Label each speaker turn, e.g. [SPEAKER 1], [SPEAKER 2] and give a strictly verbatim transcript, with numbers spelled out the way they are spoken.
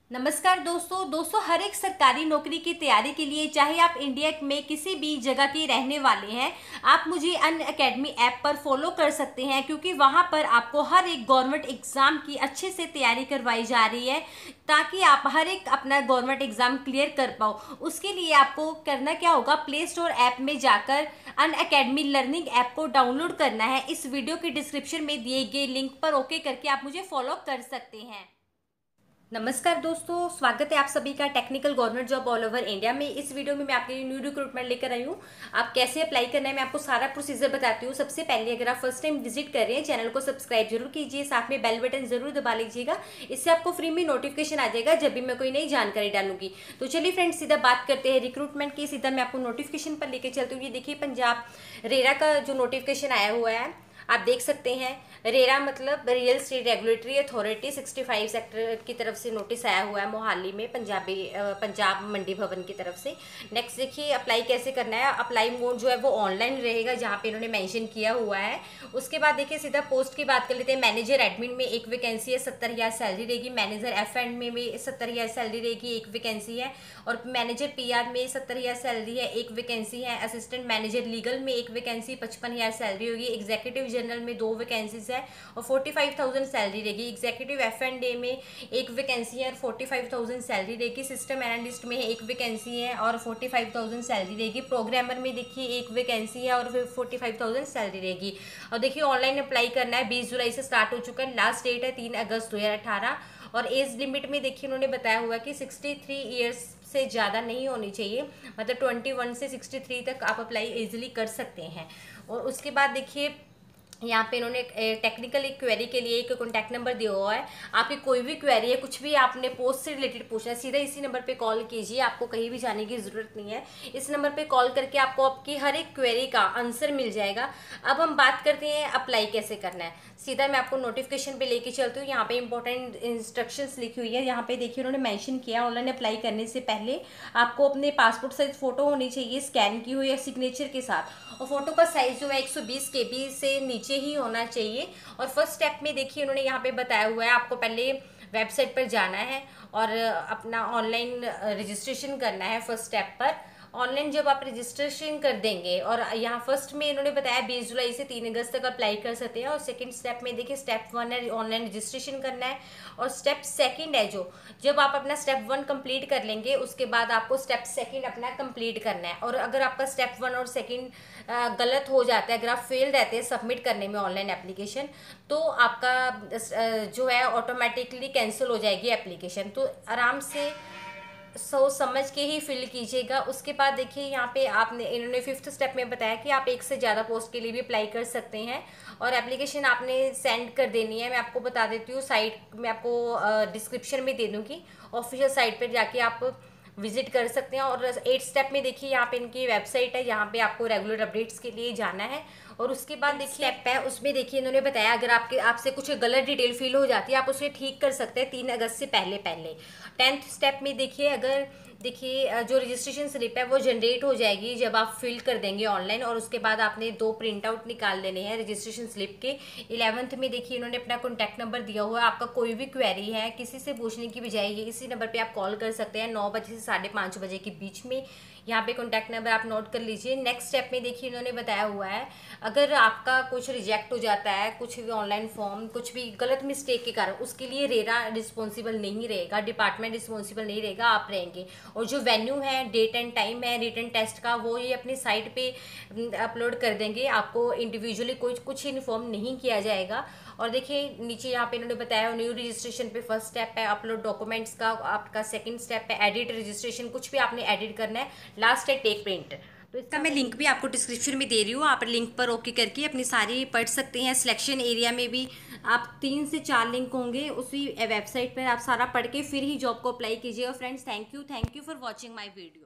[SPEAKER 1] नमस्कार दोस्तों दोस्तों हर एक सरकारी नौकरी की तैयारी के लिए, चाहे आप इंडिया में किसी भी जगह के रहने वाले हैं, आप मुझे अन अकेडमी ऐप पर फॉलो कर सकते हैं, क्योंकि वहां पर आपको हर एक गवर्नमेंट एग्जाम की अच्छे से तैयारी करवाई जा रही है, ताकि आप हर एक अपना गवर्नमेंट एग्जाम क्लियर कर पाओ। उसके लिए आपको करना क्या होगा, प्ले स्टोर ऐप में जाकर अन अकेडमी लर्निंग ऐप को डाउनलोड करना है। इस वीडियो के डिस्क्रिप्शन में दिए गए लिंक पर ओके करके आप मुझे फॉलो कर सकते हैं। नमस्कार दोस्तों, स्वागत है आप सभी का technical government job all over India में। इस वीडियो में मैं आपके लिए न्यू रिक्रूटमेंट लेकर आई हूँ। आप कैसे अप्लाई करना है मैं आपको सारा प्रोसीजर बताती हूँ। सबसे पहले अगर आप फर्स्ट टाइम विजिट कर रहे हैं, चैनल को सब्सक्राइब जरूर कीजिए, साथ में बेल बटन जरूर दबा लीजिएगा। इससे आपको फ्री में नोटिफिकेशन आ जाएगा जब भी मैं कोई नई जानकारी डालूंगी। तो चलिए फ्रेंड्स, सीधा बात करते हैं रिक्रूटमेंट की। सीधा मैं आपको नोटिफिकेशन पर लेकर चलती हूँ। ये देखिए, पंजाब रेरा का जो नोटिफिकेशन आया हुआ है आप देख सकते हैं। रेरा मतलब रियल स्टेट रेगुलेटरी अथॉरिटी पैंसठ सेक्टर की तरफ से नोटिस आया हुआ है मोहाली में, पंजाबी पंजाब मंडी भवन की तरफ से। नेक्स्ट देखिए, अप्लाई कैसे करना है। अप्लाई मोड जो है वो ऑनलाइन रहेगा, जहाँ पे इन्होंने मेंशन किया हुआ है। उसके बाद देखिए, सीधा पोस्ट की बात कर लेते हैं। मैनेजर एडमिन में एक वैकेंसी है, सत्तर हजार सैलरी रहेगी। मैनेजर एफ एंड में भी सत्तर हजार सैलरी रहेगी, एक वैकेंसी है। और मैनेजर पी आर में सत्तर हजार सैलरी है, एक वैकेंसी है। असिस्टेंट मैनेजर लीगल में एक वैकेंसी, पचपन हजार सैलरी होगी। एग्जीक्यूटिव जनरल में दो वैकेंसीज है और फोर्टी फाइव थाउजेंड सैलरी रहेगी। एग्जीक्यूटिव एफ एंड डे में एक वैकेंसी है और फोर्टी फाइव थाउजेंड सैलरी रहेगी। सिस्टम एनालिस्ट में एक वैकेंसी है और फोर्टी फाइव थाउजेंड सैलरी रहेगी। प्रोग्रामर में देखिए एक वैकेंसी है और फोर्टी फाइव थाउजेंड सैलरी रहेगी। और देखिए, ऑनलाइन अप्लाई करना है, बीस जुलाई से स्टार्ट हो चुका है। लास्ट डेट है तीन अगस्त दो हजार अठारह। और एज लिमिट में देखिए, उन्होंने बताया हुआ कि सिक्सटी थ्री ईयर्स से ज़्यादा नहीं होनी चाहिए, मतलब ट्वेंटी वन से सिक्सटी थ्री तक आप अप्लाई इजीली कर सकते हैं। और उसके बाद देखिए, यहाँ पे इन्होंने टेक्निकल एक क्वेरी के लिए एक कॉन्टैक्ट नंबर दिया हुआ है। आपकी कोई भी क्वेरी है, कुछ भी आपने पोस्ट से रिलेटेड पूछना है, सीधा इसी नंबर पे कॉल कीजिए। आपको कहीं भी जाने की ज़रूरत नहीं है। इस नंबर पे कॉल करके आपको आपकी हर एक क्वेरी का आंसर मिल जाएगा। अब हम बात करते हैं अप्लाई कैसे करना है। सीधा मैं आपको नोटिफिकेशन पे लेके चलती हूँ। यहाँ पे इंपॉर्टेंट इंस्ट्रक्शंस लिखी हुई है। यहाँ पे देखिए, उन्होंने मेंशन किया, ऑनलाइन अप्लाई करने से पहले आपको अपने पासपोर्ट साइज फोटो होनी चाहिए, स्कैन की हुई या सिग्नेचर के साथ। और फोटो का साइज जो है एक सौ बीस के बी से नीचे ही होना चाहिए। और फर्स्ट स्टेप में देखिए, उन्होंने यहाँ पे बताया हुआ है, आपको पहले वेबसाइट पर जाना है और अपना ऑनलाइन रजिस्ट्रेशन करना है। फर्स्ट स्टेप पर ऑनलाइन जब आप रजिस्ट्रेशन कर देंगे, और यहाँ फर्स्ट में इन्होंने बताया बीस जुलाई से तीन अगस्त तक अप्लाई कर सकते हैं। और सेकंड स्टेप में देखिए, स्टेप वन है ऑनलाइन रजिस्ट्रेशन करना है। और स्टेप सेकंड है जो, जब आप अपना स्टेप वन कंप्लीट कर लेंगे, उसके बाद आपको स्टेप सेकंड अपना कंप्लीट करना है। और अगर आपका स्टेप वन और सेकंड गलत हो जाता है, अगर आप फेल रहते हैं सबमिट करने में ऑनलाइन एप्लीकेशन, तो आपका जो है ऑटोमेटिकली कैंसिल हो जाएगी एप्लीकेशन। तो आराम से सोच समझ के ही फिल कीजिएगा। उसके बाद देखिए, यहाँ पे आपने इन्होंने फिफ्थ स्टेप में बताया कि आप एक से ज़्यादा पोस्ट के लिए भी अप्लाई कर सकते हैं। और एप्लीकेशन आपने सेंड कर देनी है। मैं आपको बता देती हूँ, साइट मैं आपको डिस्क्रिप्शन में दे दूँगी, ऑफिशियल साइट पर जाके आप विजिट कर सकते हैं। और एट स्टेप में देखिए, यहाँ पे इनकी वेबसाइट है, यहाँ पे आपको रेगुलर अपडेट्स के लिए जाना है। और उसके बाद देखिए स्टेप है, उसमें देखिए इन्होंने बताया, अगर आपके आपसे कुछ गलत डिटेल फिल हो जाती है, आप उसे ठीक कर सकते हैं तीन अगस्त से पहले पहले। टेंथ स्टेप में देखिए, अगर देखिए जो रजिस्ट्रेशन स्लिप है वो जनरेट हो जाएगी जब आप फिल कर देंगे ऑनलाइन। और उसके बाद आपने दो प्रिंट आउट निकाल लेने हैं रजिस्ट्रेशन स्लिप के। इलेवंथ में देखिए, इन्होंने अपना कॉन्टैक्ट नंबर दिया हुआ है। आपका कोई भी क्वेरी है, किसी से पूछने की बजाय ये इसी नंबर पे आप कॉल कर सकते हैं, नौ बजे से साढ़े पाँच बजे के बीच में। यहाँ पे कॉन्टैक्ट नंबर आप नोट कर लीजिए। नेक्स्ट स्टेप में देखिए, इन्होंने बताया हुआ है, अगर आपका कुछ रिजेक्ट हो जाता है, कुछ भी ऑनलाइन फॉर्म कुछ भी गलत मिस्टेक के कारण, उसके लिए रेरा रिस्पॉन्सिबल नहीं रहेगा, डिपार्टमेंट रिस्पॉन्सिबल नहीं रहेगा, आप रहेंगे। और जो वेन्यू है, डेट एंड टाइम है रिटन टेस्ट का, वो ये अपनी साइट पे अपलोड कर देंगे। आपको इंडिविजुअली कुछ कुछ इन्फॉर्म नहीं किया जाएगा। और देखिए नीचे यहाँ पे इन्होंने बताया, न्यू रजिस्ट्रेशन पे फर्स्ट स्टेप है अपलोड डॉक्यूमेंट्स का, आपका सेकंड स्टेप है एडिट रजिस्ट्रेशन, कुछ भी आपने एडिट करना है। लास्ट है टेक प्रिंट। तो इसका मैं लिंक भी आपको डिस्क्रिप्शन में दे रही हूँ, आप लिंक पर ओके करके अपनी सारी पढ़ सकते हैं। सिलेक्शन एरिया में भी आप तीन से चार लिंक होंगे, उसी वेबसाइट पर आप सारा पढ़ के फिर ही जॉब को अप्लाई कीजिएगा। Friends, thank you thank you for watching my video.